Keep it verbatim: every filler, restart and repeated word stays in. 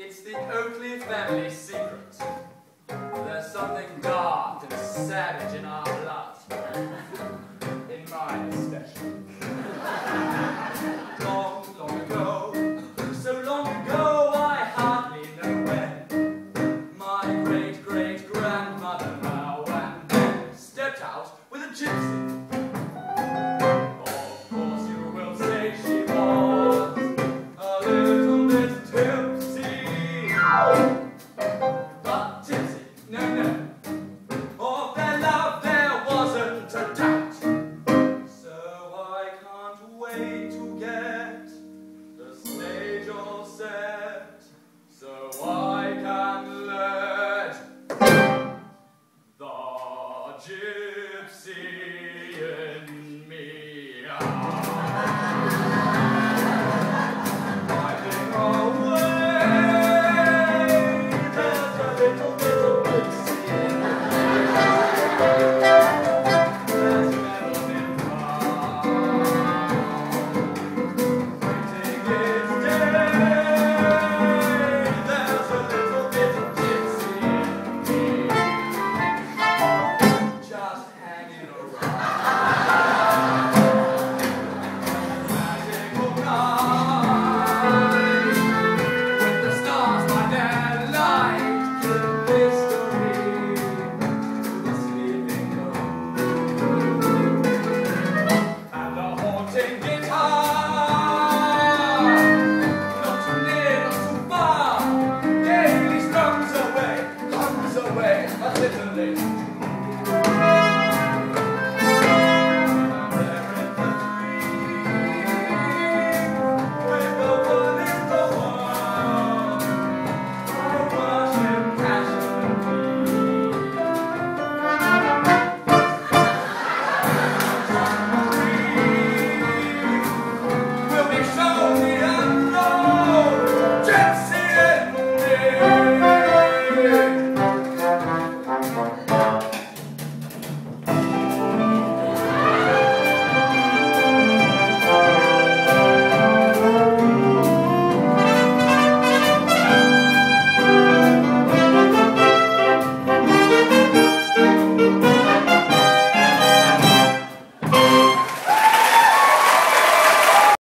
It's the Oakley family secret. There's something dark and savage in our blood. In mine especially. Long, long ago, so long ago I hardly know when, my great-great-grandmother now and then stepped out with a gypsy. Of course you will say she was a little bit tipsy.